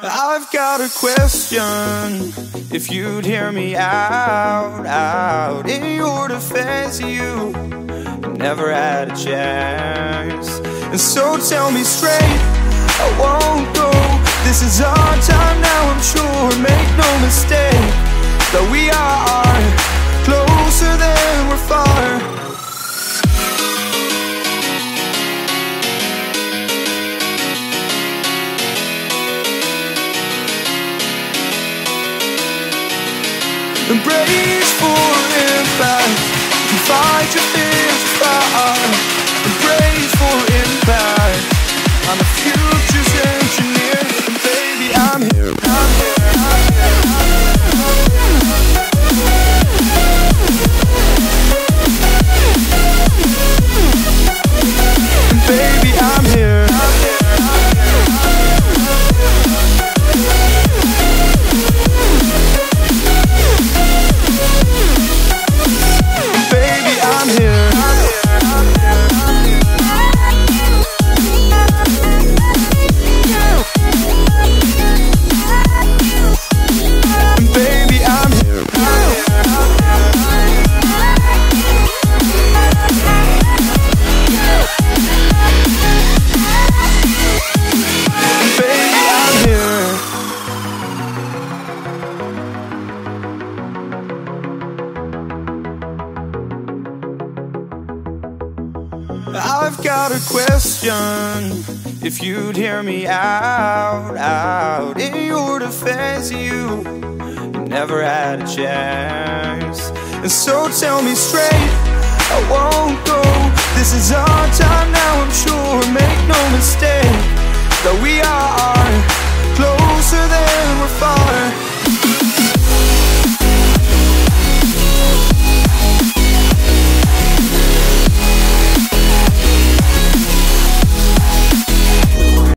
I've got a question, if you'd hear me out. In your defense, you never had a chance. And so tell me straight, I won't go. This is our time now, I'm sure. Make no mistake, that we are closer than we're far. Embrace for impact, fight your fears far. Embrace for impact, I'm the future's engineer. And baby, I'm here, I'm here, I'm here, and baby, I'm here, I'm here. I've got a question, if you'd hear me out. In your defense, you never had a chance. And so tell me straight, I won't go. This is our time now, I'm sure. Make no mistake, that we are